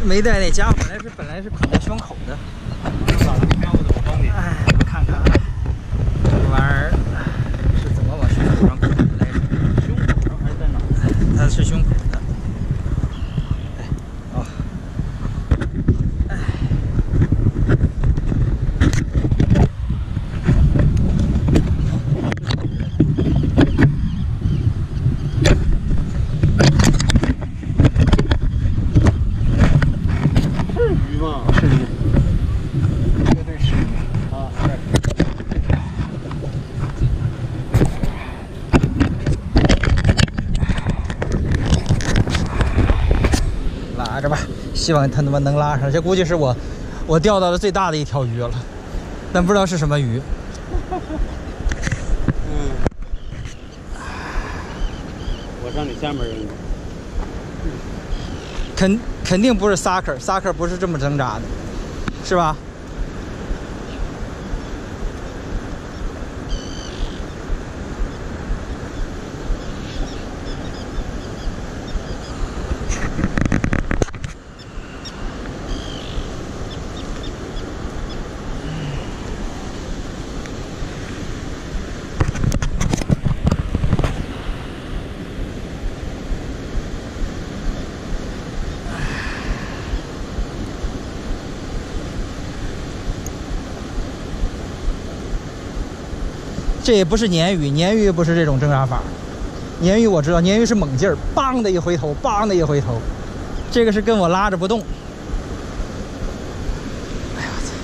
没带那家伙，本来是捆在胸口的。哎，看看啊，这个玩意儿是怎么往胸口上捆的来着？ 胸口上还是在哪儿？ 它是胸口的。哎，哦，哎。 拉着吧，希望它他妈能拉上。这估计是我钓到的最大的一条鱼了，但不知道是什么鱼。 嗯，我上你下面扔。 肯定不是sucker不是这么挣扎的，是吧？这也不是鲶鱼，鲶鱼不是这种挣扎法。鲶鱼我知道，鲶鱼是猛劲儿，梆的一回头，梆的一回头。这个是跟我拉着不动。哎呀，我操！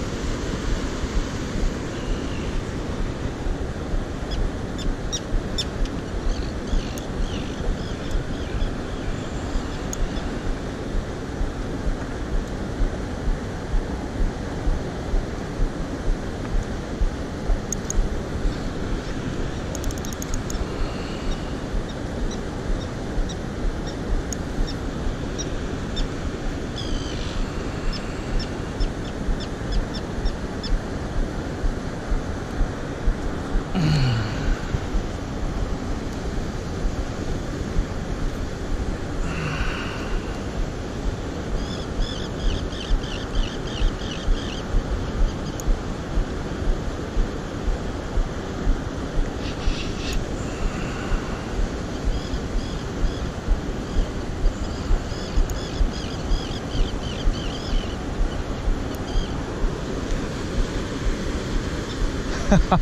哈哈。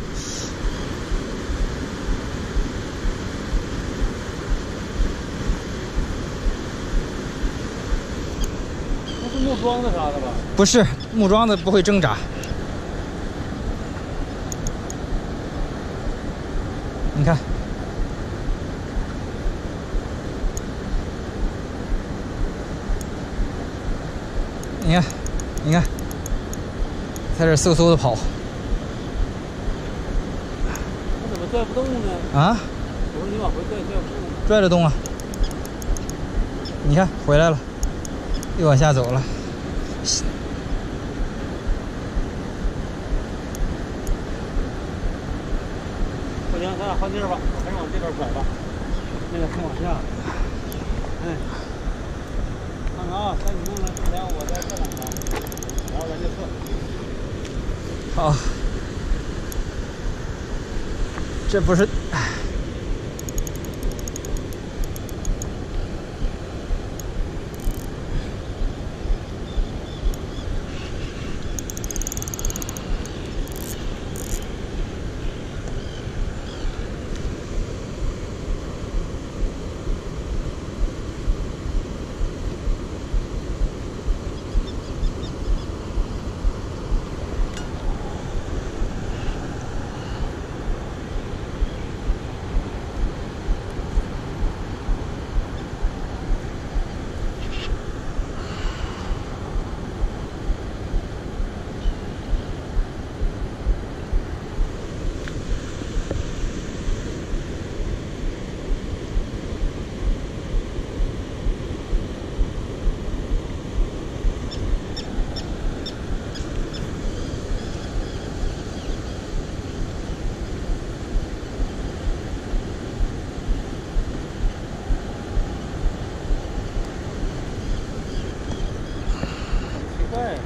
那是木桩子啥的吧？ 不是，木桩子不会挣扎。你看，你看，你看，在这嗖嗖的跑。 它怎么拽不动呢？ 啊？ 我说你往回拽，拽不动。 拽得动啊！你看，回来了，又往下走了。 不行，咱俩换地儿吧，我还是往这边拐吧。那个先往下。哎，看看啊，在你弄了之前，我在这等着，然后咱就测。 好，这不是。 对。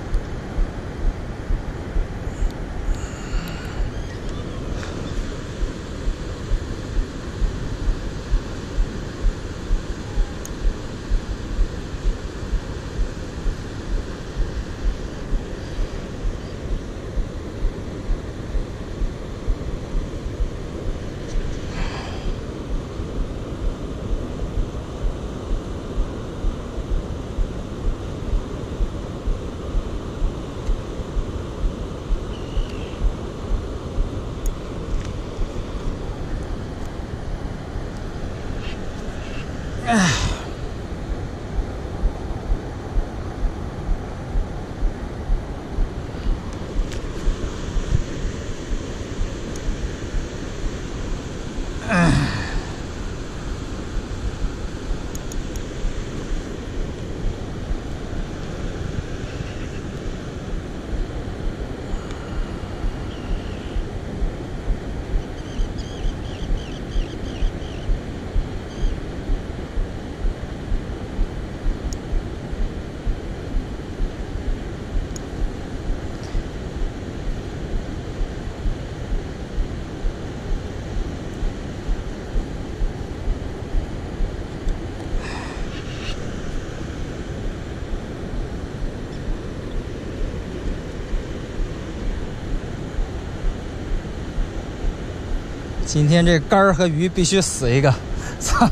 今天这竿儿和鱼必须死一个，操！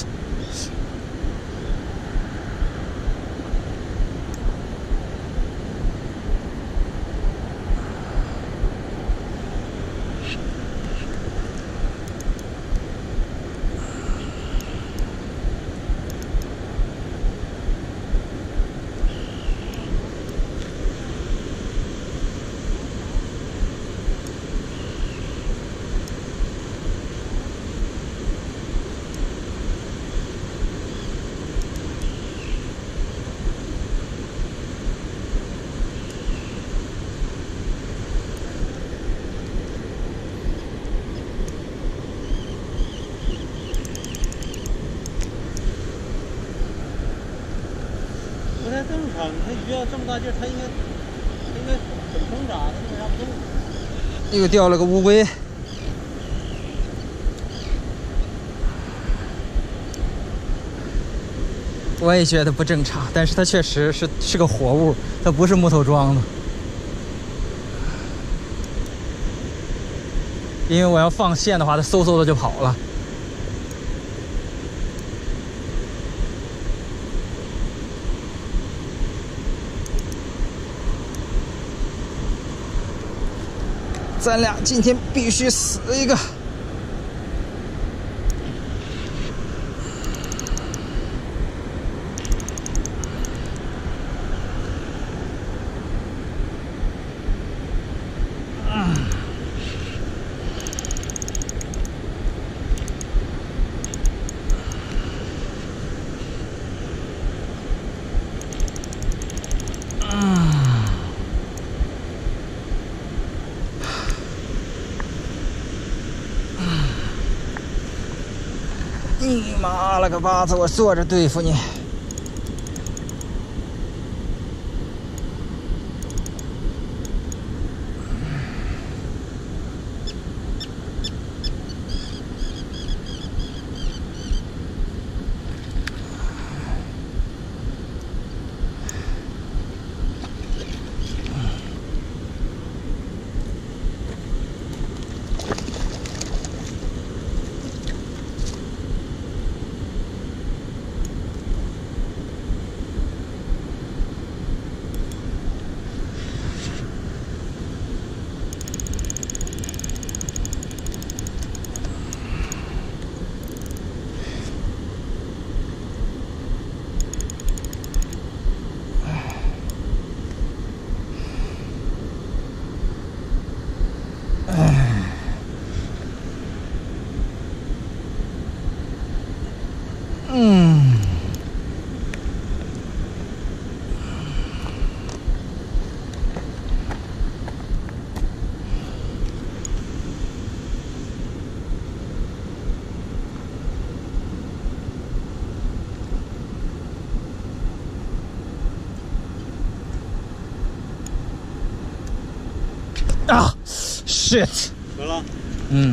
不太正常，它鱼要这么大劲儿，它应该很挣扎，它为啥不动？ 又掉了个乌龟。我也觉得不正常，但是它确实是个活物，它不是木头装的。因为我要放线的话，它嗖嗖的就跑了。咱俩今天必须死一个。你妈了个巴子，我坐着对付你。 啊 ，shit！ 得了， 嗯，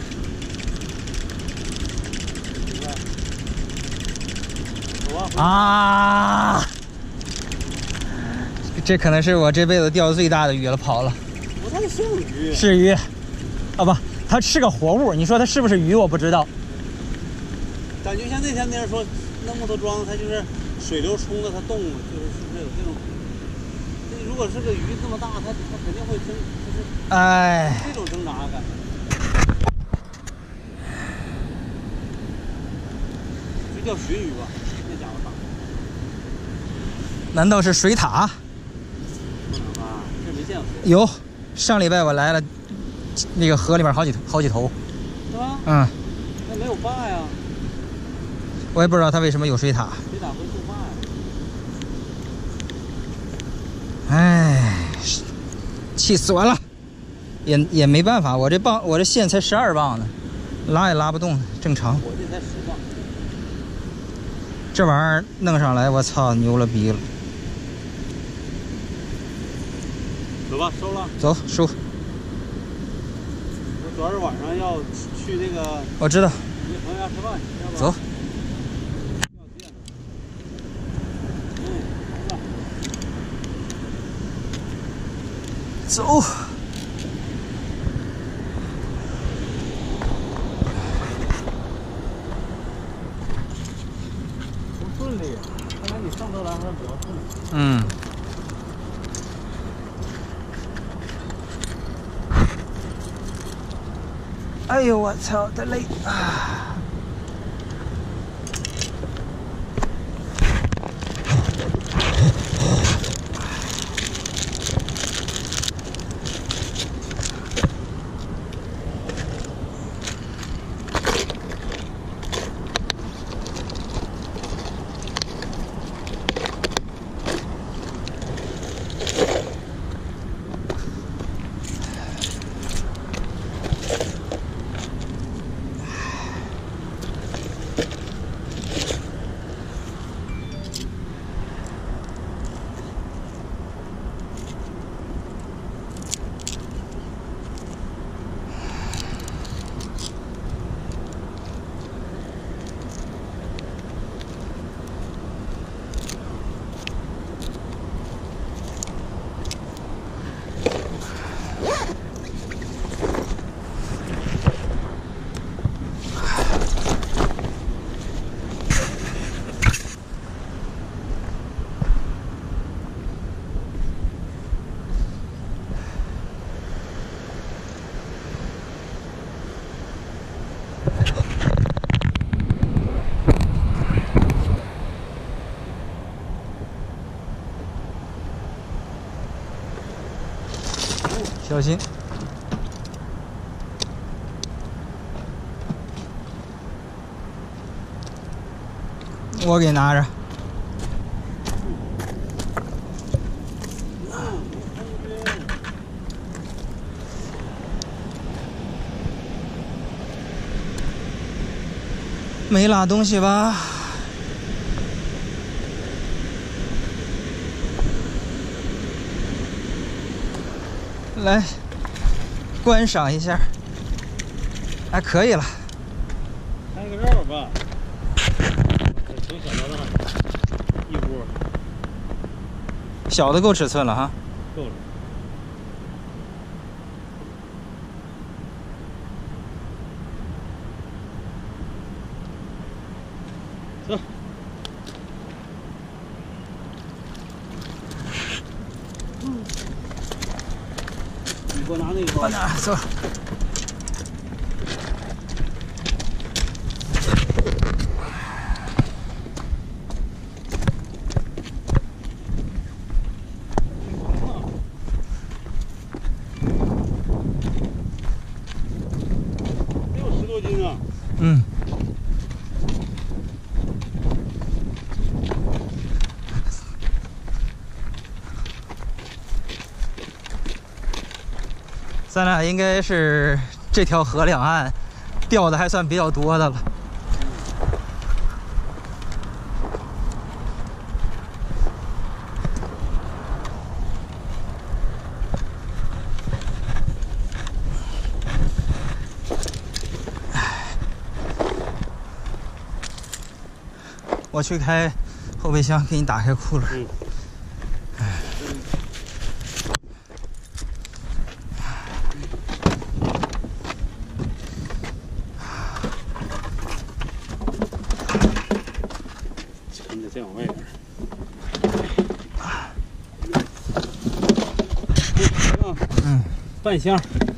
走啊！ 啊，这可能是我这辈子钓的最大的鱼了，跑了。 不太像鱼。 是鱼，啊不，它是个活物。你说它是不是鱼？我不知道。 感觉像那天那人说，那木头桩它就是水流冲的，它动，就是是不是有这种？这如果是个鱼这么大，它肯定会挣，就是哎， 这种挣扎感。就叫鲟鱼吧，那家伙大。 难道是水獭？ 不能吧？这没见过。 有，上礼拜我来了，那个河里面好几头。 是吧？ 嗯。 那没有坝呀。 我也不知道它为什么有水獭。 水獭会做坝呀。 哎，气死我了！也没办法，我这线才12磅呢，拉也拉不动，正常。 我这才10磅。 这玩意儿弄上来，我操，牛了逼了！ 走吧，收了。 走，收。 我主要是晚上要去那个我知道。 你朋友家吃饭去，要不？ 走。走。 不顺利，看来你上头来还是比较顺利。 嗯。哎呦我操，的累啊！小心！我给拿着。没拉东西吧？来，观赏一下，还可以了。 拍个照吧。挺小的了，一窝。 小的够尺寸了哈。 够了。走。你给我拿那个。 我拿，走。 得有10多斤啊。 嗯。咱俩应该是这条河两岸钓的还算比较多的了。 我去开后备箱，给你打开库了。 沉的再往外点。半箱。